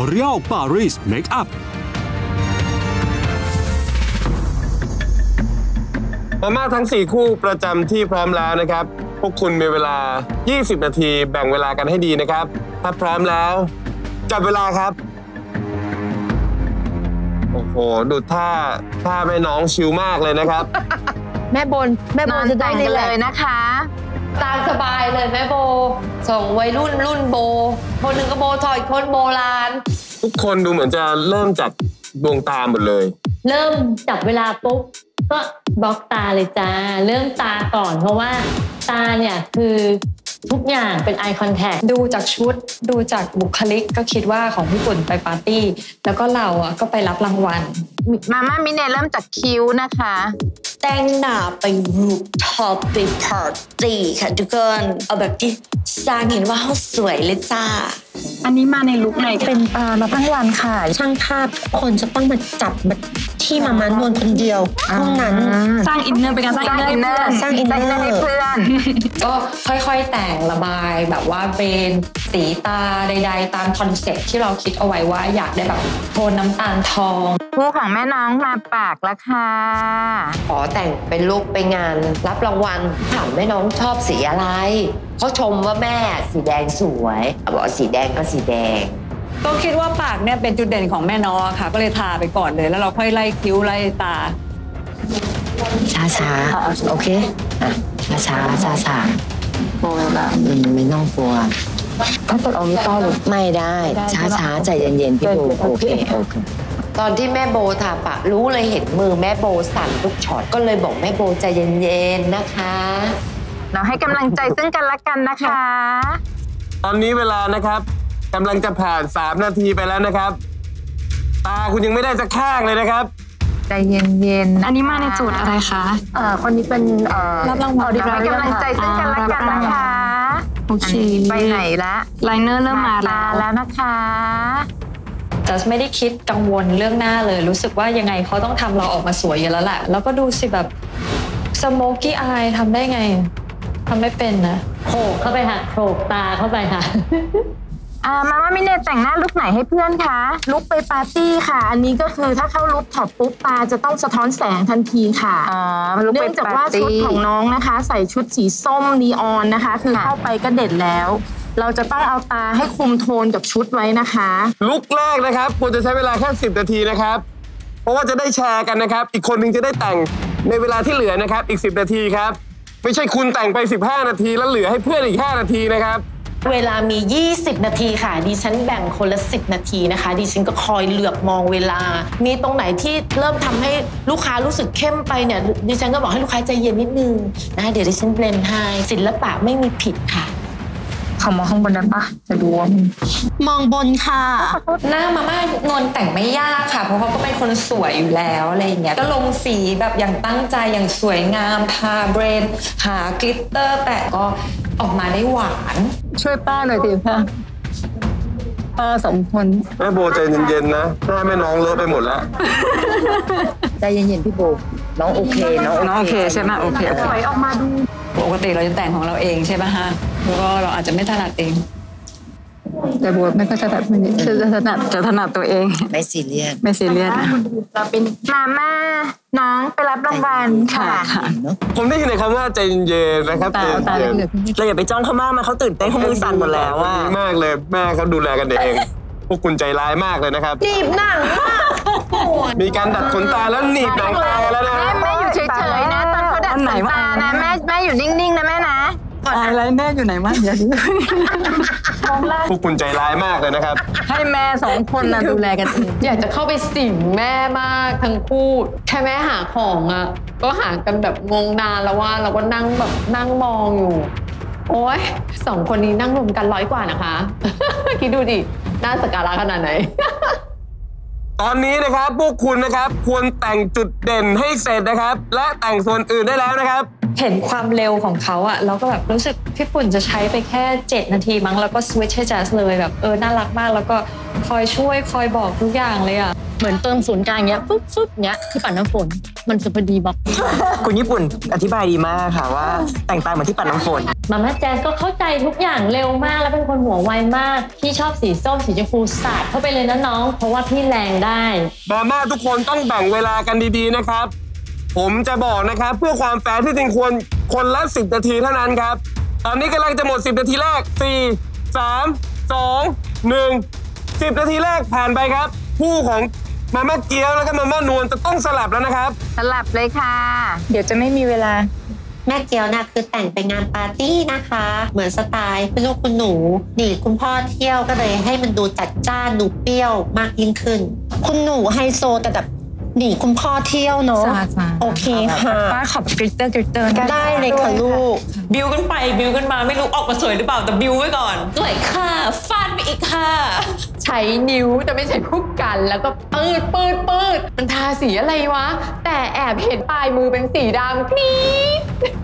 L'Oréal Paris Makeup มาม่าทั้ง4คู่ประจำที่พร้อมแล้วนะครับพวกคุณมีเวลา20นาทีแบ่งเวลากันให้ดีนะครับถ้าพร้อมแล้วจับเวลาครับโอ้โหดูท่าแม่น้องชิลมากเลยนะครับแม่บนจะได้เลยนะคะตามสบายเลยแม่โบส่งวัยรุ่นโบคนหนึ่งก็โบทอยคนโบราณทุกคนดูเหมือนจะเริ่มจากดวงตาหมดเลยเริ่มจับเวลาปุ๊บก็บล็อกตาเลยจ้าเริ่มตาก่อนเพราะว่าตาเนี่ยคือทุกอย่างเป็น eye contact ดูจากชุดดูจากบุคลิกก็คิดว่าของพี่ปุ่นไปปาร์ตี้แล้วก็เราก็ไปรับรางวัลมาม่ามิเน่เริ่มจากคิ้วนะคะแต่งหน้าไปรูปท็อปไปปาร์ตี้ค่ะทุกคนเอาแบบที่สร้างเห็นว่าเขาสวยเลยจ้าอันนี้มาในลุคไหนเป็นปลามาทั้งวันค่ะช่างภาพคนจะต้องมาจับมาที่มามานวลคนเดียวห้องนั้นสร้างอินเนอร์เป็นการสร้างอินเนอร์ให้เพื่อนก็ค่อยๆแต่งระบายแบบว่าเป็นสีตาใดๆตามคอนเซ็ปต์ที่เราคิดเอาไว้ว่าอยากได้แบบโทนน้ำตาลทองคู่ของแม่น้องมาปากแล้วค่ะขอแต่งเป็นลุคไปงานรับรางวัลถามแม่น้องชอบสีอะไรเขาชมว่าแม่สีแดงสวยบอกสีแดงก็สีแดงก็คิดว่าปากเนี่ยเป็นจุดเด่นของแม่น้องค่ะก็เลยทาไปก่อนเลยแล้วเราค่อยไล่คิ้วไล่ตาช้าโอเคช้าโอ้ยละไม่ต้องกลัวถ้าเกิดเอาไม่ต้องไม่ได้ช้าใจเย็นๆพี่โบโอเคตอนที่แม่โบทาปากรู้เลยเห็นมือแม่โบสั่นทุกช็อตก็เลยบอกแม่โบใจเย็นๆนะคะเราให้กำลังใจซึ่งกันและกันนะคะตอนนี้เวลานะครับกำลังจะผ่าน3นาทีไปแล้วนะครับตาคุณยังไม่ได้สักข้างเลยนะครับใจเย็นๆอันนี้มาในจุดอะไรคะคนนี้เป็นรับรางวัลให้กำลังใจซึ่งกันและกันนะคะโอเคไปไหนละไลเนอร์เริ่มมาแล้วนะคะจะไม่ได้คิดกังวลเรื่องหน้าเลยรู้สึกว่ายังไงเขาต้องทำเราออกมาสวยอยู่แล้วแหละแล้วก็ดูสิแบบสโมกี้อายทำได้ไงทำไม่เป็นนะโขกเข้าไปค่ะโขกตาเข้าไปค่ะมาม่ามิเน่แต่งหน้าลุคไหนให้เพื่อนคะลุคไปปาร์ตี้ค่ะอันนี้ก็คือถ้าเข้าลุคท็อปปุ๊บตาจะต้องสะท้อนแสงทันทีค่ะเนื่องจากว่าชุดของน้องนะคะใส่ชุดสีส้มนีออนนะคะคือเข้าไปก็เด็ดแล้วเราจะต้องเอาตาให้คุมโทนกับชุดไว้นะคะลุคแรกนะครับควรจะใช้เวลาแค่10นาทีนะครับเพราะว่าจะได้แชร์กันนะครับอีกคนนึงจะได้แต่งในเวลาที่เหลือนะครับอีก10นาทีครับไม่ใช่คุณแต่งไป15นาทีแล้วเหลือให้เพื่อนอีก5นาทีนะครับเวลามี20นาทีค่ะดิฉันแบ่งคนละ10นาทีนะคะดิฉันก็คอยเหลือบมองเวลามีตรงไหนที่เริ่มทำให้ลูกค้ารู้สึกเข้มไปเนี่ยดิฉันก็บอกให้ลูกค้าใจเย็นนิดนึงนะเดี๋ยวดิฉันเบลนด์ให้ศิลปะไม่มีผิดค่ะเขามองข้างบนได้ปะจะดูว่ามองบนค่ะหน้ามาม่านวลแต่งไม่ยากค่ะเพราะเขาก็เป็นคนสวยอยู่แล้วอะไรอย่างเงี้ยก็ลงสีแบบอย่างตั้งใจอย่างสวยงามทาเบรนหากลิตเตอร์แปะก็ออกมาได้หวานช่วยป้าหน่อยดิป้า2คนแม่โบใจเย็นๆนะหน้าแม่น้องเลอะไปหมดแล้วใจเย็นๆพี่โบน้องโอเคน้องโอเคใช่ไหมโอเคสวยออกมาดูปกติเราจะแต่งของเราเองใช่ไหมฮะแล้วก็เราอาจจะไม่ถนัดเองแต่บัวไม่ค่อยถนัดมันจะถนัดตัวเองไม่ซีเรียสเราเป็นมาม่าน้องไปรับรางวัลค่ะผมได้ยินในคำว่าใจเย็นนะครับใจเย็นเราอย่าไปจ้องเขามากเขาตื่นเต้นเขามือสั่นหมดแล้วว่าดีมากเลยแม่เขาดูแลกันเองพวกคุณใจร้ายมากเลยนะครับหนีบหนังมีการดัดขนตาแล้วหนีบหนังตาแล้วนะแม่อยู่เฉยๆนะตอนเขาดัดขนตานะแม่อยู่นิ่งๆนะแม่นะอะไรแม่อยู่ไหนมาเดี๋ยวพวกคุณใจร้ายมากเลยนะครับให้แม่2คนนะดูแลกันเองอยากจะเข้าไปสิงแม่มากทั้งคู่แค่แม่หาของอ่ะก็หากันแบบงงนานแล้วว่าเราก็นั่งแบบนั่งมองอยู่โอ๊ย2คนนี้นั่งรวมกัน100 กว่านะคะคิดดูดิน่าสักการะขนาดไหนตอนนี้นะครับพวกคุณนะครับควรแต่งจุดเด่นให้เสร็จนะครับและแต่งส่วนอื่นได้แล้วนะครับเห็นความเร็วของเขาอะเราก็แบบรู้สึกพี่ปุ่นจะใช้ไปแค่7นาทีมั้งแล้วก็สวิตช์ให้แจ๊สเลยแบบน่ารักมากแล้วก็คอยช่วยคอยบอกทุกอย่างเลยอะเหมือนเติมศูนย์กลางเงี้ยฟึบเงี้ยที่ปัดน้ำฝนมันจะพอดีบอกคุณญี่ปุ่นอธิบายดีมากค่ะว่าแต่งตาเหมือนที่ปัดน้ำฝนมาม่าแจ๊สก็เข้าใจทุกอย่างเร็วมากแล้วเป็นคนหัวไวมากพี่ชอบสีส้มสีชมพูสาดเข้าไปเลยนะน้องเพราะว่าพี่แรงได้มาม่าทุกคนต้องแบ่งเวลากันดีๆนะครับผมจะบอกนะครับเพื่อความแฟร์ที่จริงควรคนละ10 นาทีเท่านั้นครับตอนนี้กำลังจะหมด10 นาทีแรก4 3 2 1 10 นาทีแรกผ่านไปครับคู่ของมาม่าเกี๊ยวแล้วก็มาม่านวลจะต้องสลับแล้วนะครับสลับเลยค่ะเดี๋ยวจะไม่มีเวลาแม่เกี๊ยวนะคือแต่งไปงานปาร์ตี้นะคะเหมือนสไตล์เป็นลูกคุณหนูหนีคุณพ่อเที่ยวก็เลยให้มันดูจัดจ้านดูเปรี้ยวมากยิ่งขึ้นคุณหนูไฮโซแต่แบบหนีคุณพ่อเที่ยวเนาะโอเคค่ะป้าขอบกริตเตอร์ได้เลยค่ะลูกบิวกันไปบิวกันมาไม่รู้ออกมาสวยหรือเปล่าแต่บิวไว้ก่อนสวยค่ะฟาดไปอีกค่ะใช้นิ้วแต่ไม่ใช่คู่กันแล้วก็ปืดมันทาสีอะไรวะแต่แอบเห็นปลายมือเป็นสีดำกรี๊ด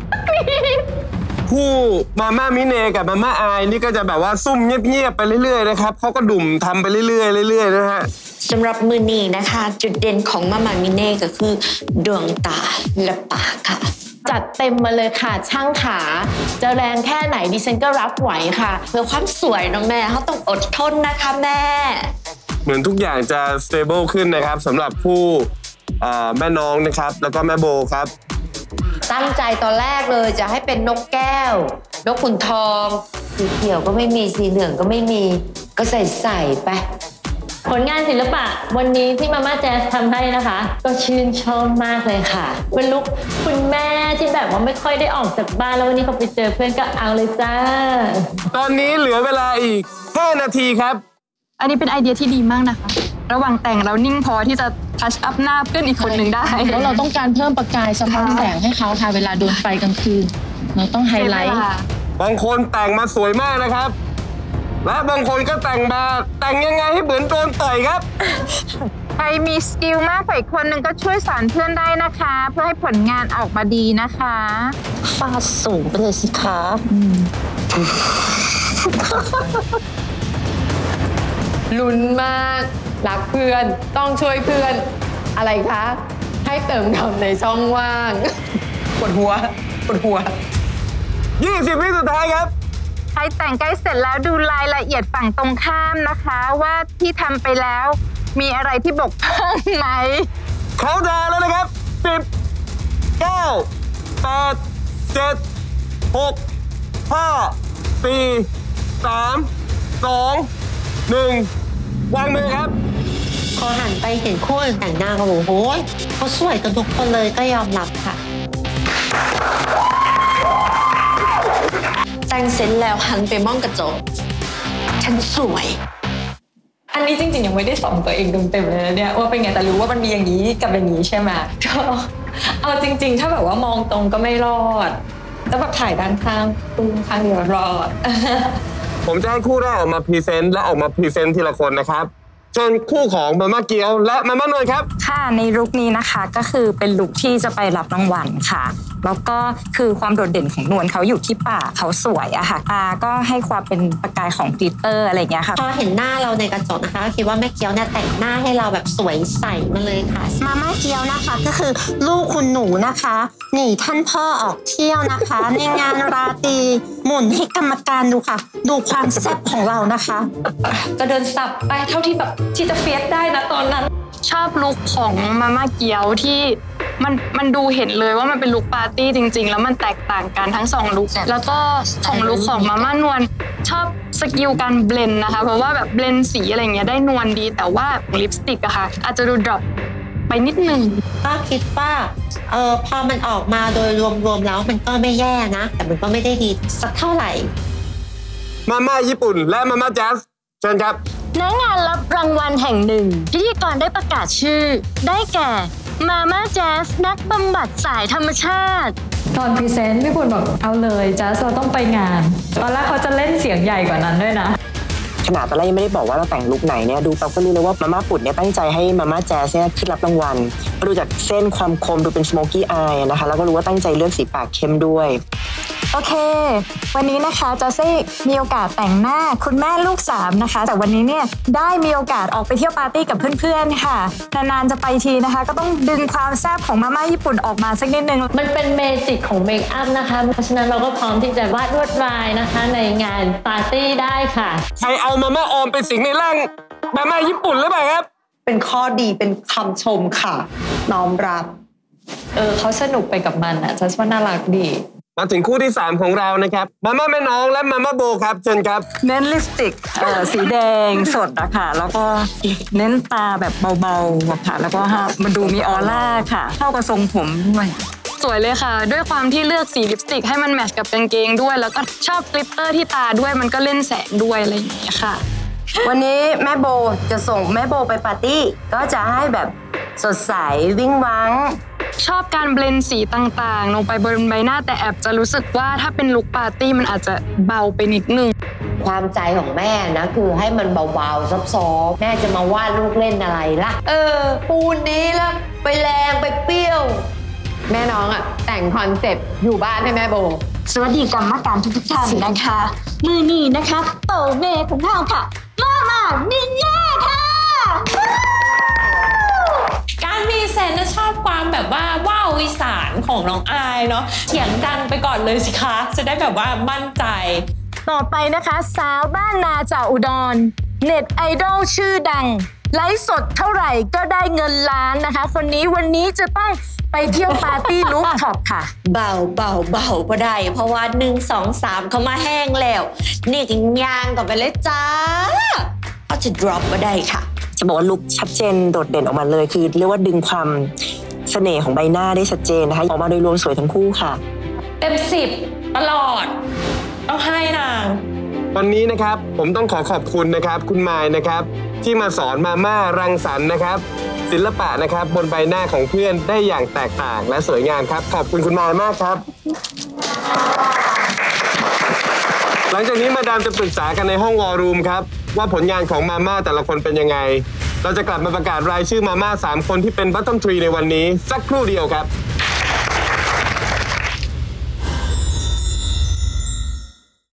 คู่มาม่ามิเนกับมาม่าอายนี่ก็จะแบบว่าซุ่มเงียบๆไปเรื่อยๆนะครับเขาก็ดุ่มทำไปเรื่อยๆนะฮะสำหรับมือนี้นะคะจุดเด่นของมาม่ามิเน่ก็คือดวงตาและปากค่ะจัดเต็มมาเลยค่ะช่างขาจะแรงแค่ไหนดิฉันก็รับไหวค่ะเพื่อความสวยนะแม่เขาต้องอดทนนะคะแม่เหมือนทุกอย่างจะ stable ขึ้นนะครับสำหรับผู้แม่น้องนะครับแล้วก็แม่โบครับตั้งใจตอนแรกเลยจะให้เป็นนกแก้วนกขุนทองสีเขียวก็ไม่มีสีเหลืองก็ไม่มีก็ใส่ไปผลงานศิลปะวันนี้ที่มาม่าแจ๊สทำให้นะคะก็ชื่นชอบมากเลยค่ะเป็นลุคคุณแม่ที่แบบว่าไม่ค่อยได้ออกจากบ้านแล้ววันนี้เขาไปเจอเพื่อนก็เอาเลยจ้าตอนนี้เหลือเวลาอีก5 นาทีครับอันนี้เป็นไอเดียที่ดีมากนะคะระหว่างแต่งเรานิ่งพอที่จะทัชอัพหน้าเพื่อนอีกคนหนึ่งได้เพราะเราต้องการเพิ่มประกายสะท้อนแสงให้เขาค่ะเวลาโดนไฟกลางคืนเราต้องไฮไลท์บางคนแต่งมาสวยมากนะครับและบางคนก็แต่งมาแต่งยังไงให้เหมือนโดนต่อยครับใครมีสกิลมากกว่าอีกคนหนึ่งก็ช่วยสอนเพื่อนได้นะคะเพื่อให้ผลงานออกมาดีนะคะฟาดสูงไปเลยสิคะลุ้นมากรักเพื่อนต้องช่วยเพื่อนอะไรคะให้เติมคำในช่องว่างปวดหัว 20 วิสุดท้ายครับใครแต่งใกล้เสร็จแล้วดูรายละเอียดฝั่งตรงข้ามนะคะว่าที่ทำไปแล้วมีอะไรที่บกพร่องไหมเขาดาวแล้วนะครับ10 9 8 7 6 5 4 3 2 1วางมือครับพอหันไปเห็นคู่อื่นแต่งหน้าก็บอกโอ้ยเขาสวยกันทุกคนเลยก็ยอมรับค่ะแต่งเสร็จแล้วหันไปมองกระจกฉันสวยอันนี้จริงๆยังไม่ได้ส่องตัวเองเต็มๆเลยนะเนี่ยว่าเป็นไงแต่รู้ว่ามันมีอย่างนี้กับอย่างนี้ใช่ไหมก็เอาจริงๆถ้าแบบว่ามองตรงก็ไม่รอดแล้วแบบถ่ายด้านข้างตุ้งข้างเดียวรอดผมจะให้คู่แรกออกมาพรีเซนต์และออกมาพรีเซนต์ทีละคนนะครับจนคู่ของมาม่าเกี๊ยวและมาม่านวลครับค่ะในลุคนี้นะคะก็คือเป็นลุคที่จะไปรับรางวัลค่ะแล้วก็คือความโดดเด่นของนวลเขาอยู่ที่ปากเขาสวยอะค่ะตาก็ให้ความเป็นประกายของกลิตเตอร์อะไรเงี้ยค่ะพอเห็นหน้าเราในกระจกนะคะก็คิดว่าแม่เกี๊ยวเนี่ยแต่งหน้าให้เราแบบสวยใสมาเลยค่ะมาม่าเกี๊ยวนะคะก็คือลูกคุณหนูนะคะหนีท่านพ่อออกเที่ยวนะคะในงานราตรีหมุนให้กรรมการดูค่ะดูความแซ่บของเรานะคะก็เดินสับไปเท่าที่แบบที่จะเฟียสได้นะตอนนั้นชอบลุคของมาม่าเกี๊ยวที่มันดูเห็นเลยว่ามันเป็นลุคปาร์ตี้จริงๆแล้วมันแตกต่างกันทั้ง2ลุคแล้วก็ของลุคของมาม่านวลชอบสกิลการเบลนด์นะคะเพราะว่าแบบเบลนด์สีอะไรเงี้ยได้นวลดีแต่ว่าลิปสติกอะค่ะอาจจะดูดรอปไปนิดนึงก็คิดว่าพอมันออกมาโดยรวมๆแล้วมันก็ไม่แย่นะแต่มันก็ไม่ได้ดีสักเท่าไหร่มาม่าญี่ปุ่นและมาม่าแจ๊สเชิญครับณงานรับรางวัลแห่งหนึ่งพิธีกรได้ประกาศชื่อได้แก่มาม่าแจ๊สนักบำบัดสายธรรมชาติตอนพรีเซนต์พี่ปุ่นบอกเอาเลยแจ๊สเราต้องไปงานตอนแรกเขาจะเล่นเสียงใหญ่กว่านั้นด้วยนะขนาดตอนแรกยังไม่ได้บอกว่าเราแต่งลุคไหนเนี่ยดูปั๊บก็รู้เลยว่ามาม่าปุ่นเนี่ยตั้งใจให้มาม่าแจ๊สเนี่ยขึ้นรับรางวัลดูจากเส้นความคมดูเป็นสโมกี้อายนะคะแล้วก็รู้ว่าตั้งใจเลือกสีปากเข้มด้วยโอเควันนี้นะคะจะมีโอกาสแต่งหน้าคุณแม่ลูก3นะคะแต่วันนี้เนี่ยได้มีโอกาสออกไปเที่ยวปาร์ตี้กับเพื่อนๆค่ะนานๆจะไปทีนะคะก็ต้องดึงความแซ่บของมาม่าญี่ปุ่นออกมาสักนิดนึงมันเป็นเบสิกของเมคอัพนะคะเพราะฉะนั้นเราก็พร้อมที่จะวาดลวดลายนะคะในงานปาร์ตี้ได้ค่ะใครเอามาม่าออมไปสิงในร่างมาม่าญี่ปุ่นหรือเปล่าครับเป็นข้อดีเป็นคำชมค่ะน้อมรับเขาสนุกไปกับมันจัสว่าน่ารักดีมาถึงคู่ที่3ของเรานะครับมาม่าแม่น้องและมาม่าโบครับเชิญครับเน้นลิปสติกสีแดงสดอะค่ะแล้วก็เน้นตาแบบเบาๆค่ะแล้วก็มันดูมีออร่าค่ะเข้ากับทรงผมด้วยสวยเลยค่ะด้วยความที่เลือกสีลิปสติกให้มันแมทช์กับกางเกงด้วยแล้วก็ชอบกลิตเตอร์ที่ตาด้วยมันก็เล่นแสงด้วยอะไรอย่างเงี้ยค่ะวันนี้แม่โบจะส่งแม่โบไปปาร์ตี้ก็จะให้แบบสดใสวิ่งวังชอบการเบลนด์สีต่างๆลงไปบนใบหน้าแต่แอบจะรู้สึกว่าถ้าเป็นลุคปาร์ตี้มันอาจจะเบาไปนิดนึงความใจของแม่นะคือให้มันเบาๆซอฟๆแม่จะมาวาดลูกเล่นอะไรล่ะปูนนี้แล้วไปแรงไปเปรี้ยวแม่น้องแต่งคอนเซ็ปต์อยู่บ้านให้แม่โบสวัสดีกรรมการทุกท่านนะคะมือนี้นะคะโตเมของเราค่ะมานินย่าค่ะการมีเซนชอบความแบบว่าว้าวอีสานของน้องอายเนาะเถียงดังไปก่อนเลยสิคะจะได้แบบว่ามั่นใจต่อไปนะคะสาวบ้านนาจากอุดรเน็ตไอดอลชื่อดังไลฟ์สดเท่าไหร่ก็ได้เงินล้านนะคะคนนี้วันนี้จะต้องไปเที่ยวปาร์ตี้ลูฟท็อปค่ะเบาพอได้เพราะว่า1 2 3เขามาแห้งแล้วนี่กินยางก่อนไปเลยจ้าเขาจะ drop มาได้ค่ะจะบอกว่าลุคชัดเจนโดดเด่นออกมาเลยคือเรียกว่าดึงความเสน่ห์ของใบหน้าได้ชัดเจนนะคะออกมาโดยรวมสวยทั้งคู่ค่ะเต็ม10ตลอดต้องให้นางวันนี้นะครับผมต้องขอบคุณนะครับคุณมายนะครับที่มาสอนมาม่ารังสรรค์นะครับศิลปะนะครับบนใบหน้าของเพื่อนได้อย่างแตกต่างและสวยงามครับขอบคุณคุณมายมากครับหลังจากนี้มาดามจะปรึกษากันในห้องวอลลุ่มครับว่าผลงานของมาม่าแต่ละคนเป็นยังไงเราจะกลับมาประกาศรายชื่อมาม่า3คนที่เป็นบัตตอมทรีในวันนี้สักครู่เดียวครับ